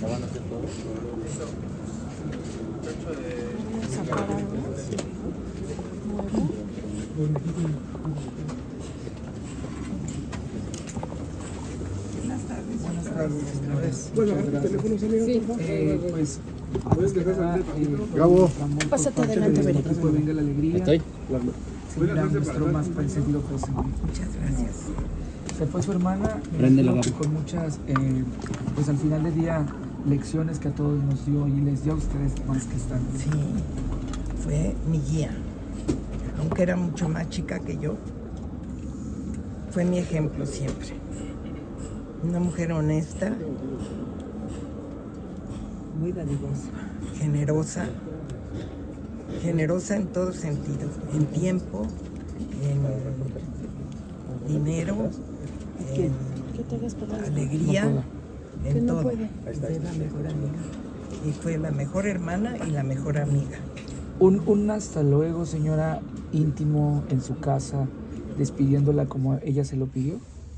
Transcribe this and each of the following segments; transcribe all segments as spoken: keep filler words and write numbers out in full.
¿La van a hacer todo? Buenas tardes. Buenas tardes. Bueno, teléfonos, amigo. Sí, eh, pues. ¿Puedes dejar salir tantito? Gabo, pásate adelante, del Benito. equipo de Venga la Alegría. ¿Estoy? Será nuestro más sentido pésame. Muchas gracias. Se fue su hermana, Préndelo, creo que Gabo. con muchas, eh, pues al final del día, lecciones que a todos nos dio y les dio a ustedes más que están. Sí, fue mi guía. Aunque era mucho más chica que yo, fue mi ejemplo siempre. Una mujer honesta, muy dadivosa, generosa, generosa en todos sentidos, en tiempo, en dinero, en alegría, en todo. Fue la mejor amiga. Y fue la mejor hermana y la mejor amiga. Un, un hasta luego, señora, íntimo en su casa, despidiéndola como ella se lo pidió.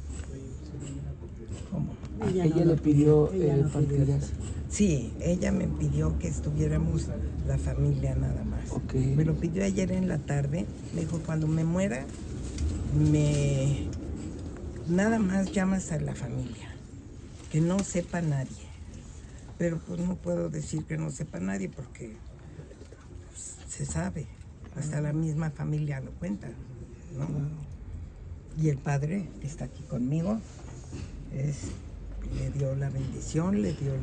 ¿Cómo? Ella, ella no le pidió, pidió eh, no partidas. Sí, ella me pidió que estuviéramos la familia nada más. Okay. Me lo pidió ayer en la tarde. Me dijo, cuando me muera, me nada más llamas a la familia. Que no sepa nadie. Pero pues no puedo decir que no sepa nadie porque pues, se sabe. Hasta la misma familia lo cuenta, ¿no? Y el padre que está aquí conmigo es, le dio la bendición, le dio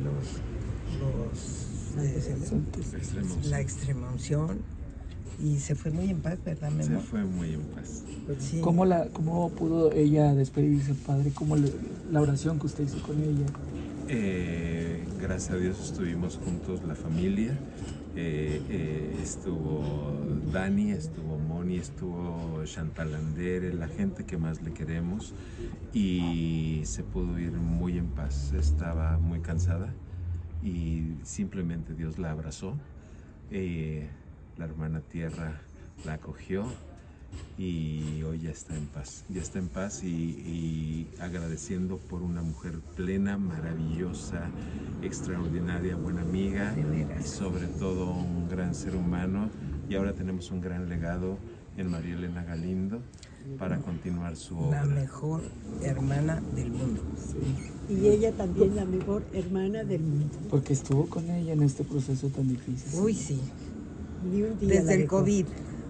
los, los eh, la extremaunción y se fue muy en paz, ¿verdad, mi amor? Se fue muy en paz. Sí. ¿Cómo, la, ¿Cómo pudo ella despedirse, padre? ¿Cómo le, la oración que usted hizo con ella? Eh, gracias a Dios estuvimos juntos, la familia. Eh, eh, estuvo Dani, estuvo Moni, estuvo Chantal Andere, la gente que más le queremos, y se pudo ir muy en paz. Estaba muy cansada y simplemente Dios la abrazó. Eh, la hermana tierra la acogió y hoy ya está en paz, ya está en paz y, y agradeciendo por una mujer plena, maravillosa, extraordinaria, buena amiga y sobre todo un gran ser humano. Y ahora tenemos un gran legado en María Elena Galindo para continuar su obra. La mejor hermana del mundo. Sí. Y ella también la mejor hermana del mundo. Porque estuvo con ella en este proceso tan difícil. Uy, sí. Ni un día Desde el dejó. COVID.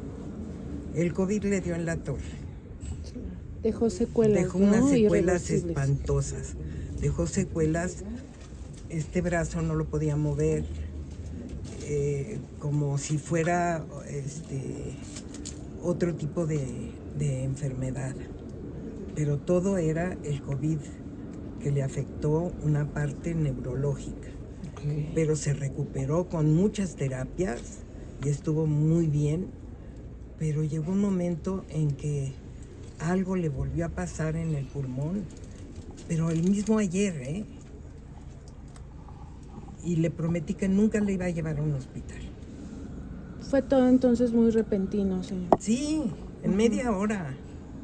El COVID le dio en la torre. Dejó secuelas, Dejó ¿no? unas secuelas Irreversibles. espantosas. Dejó secuelas. Este brazo no lo podía mover. Eh, como si fuera este, otro tipo de, de enfermedad. Pero todo era el COVID que le afectó una parte neurológica. Okay. Pero se recuperó con muchas terapias y estuvo muy bien. Pero llegó un momento en que algo le volvió a pasar en el pulmón, pero el mismo ayer, ¿eh? Y le prometí que nunca le iba a llevar a un hospital. Fue todo entonces muy repentino, señor. Sí, en uh-huh. media hora.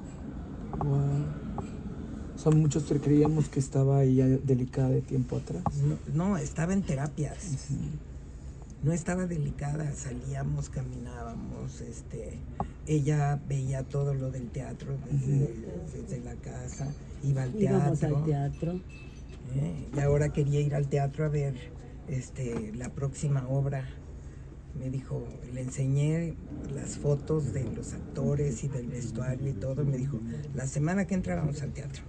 Wow. O sea, muchos creíamos que estaba ella delicada de tiempo atrás. No, no estaba en terapias. Uh-huh. No estaba delicada, salíamos, caminábamos, este, ella veía todo lo del teatro desde, uh-huh. desde la casa, iba al teatro. Íbamos al teatro. ¿eh? Y ahora quería ir al teatro a ver este, la próxima obra. Me dijo, le enseñé las fotos de los actores y del vestuario y todo, y me dijo, la semana que entra vamos al teatro.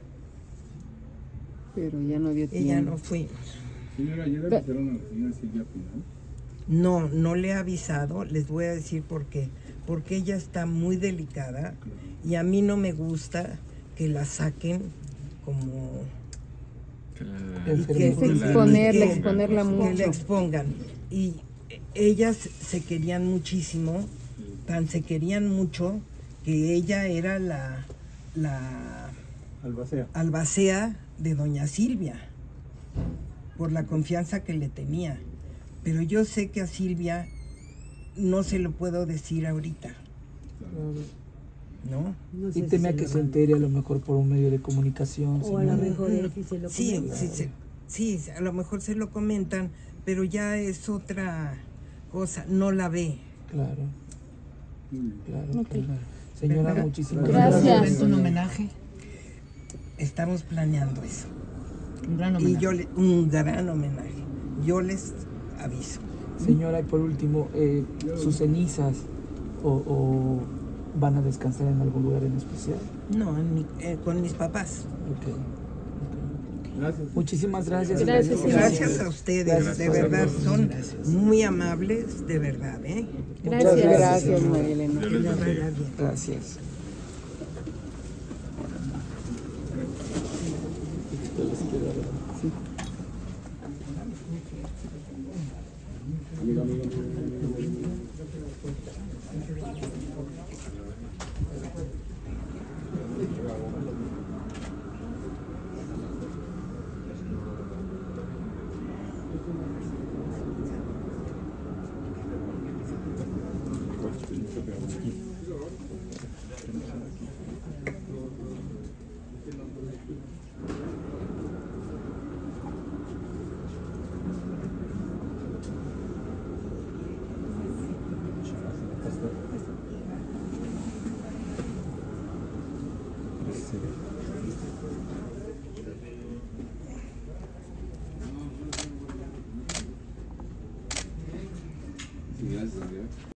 Pero ya no dio tiempo. Y ya no fuimos. Señora, ¿ya le avisaron a la señora Silvia Pinal? No, no le he avisado, les voy a decir por qué. Porque ella está muy delicada y a mí no me gusta que la saquen como... Que la, y que, exponerla, que, exponerla mucho. Que la expongan. Y ellas se querían muchísimo, tan se querían mucho que ella era la, la albacea. albacea de doña Silvia, por la confianza que le tenía. Pero yo sé que a Silvia no se lo puedo decir ahorita. ¿No? No sé y si teme a se que lo se entere a lo mejor por un medio de comunicación. O a lo mejor él sí se lo Sí, comenta. sí, sí, sí, a lo mejor se lo comentan, pero ya es otra cosa, no la ve. Claro, claro, Ok. claro. Señora, ¿Verdad? muchísimas Gracias. gracias. ¿Un homenaje? Estamos planeando eso. Un gran Y homenaje. yo le, un gran homenaje. Yo les aviso. Señora, y por último, eh, sus cenizas o, o van a descansar en algún lugar en especial. No, en mi- eh, con mis papás. Ok. Gracias. Muchísimas gracias. Gracias, señor. Gracias a ustedes, Gracias de por verdad, habernos- son Gracias. muy amables, de verdad, ¿eh? Muchas Gracias. gracias. María Elena. Dios Que les les bendiga. vaya bien. Gracias. Amigo, amigo, amigo, amigo, amigo.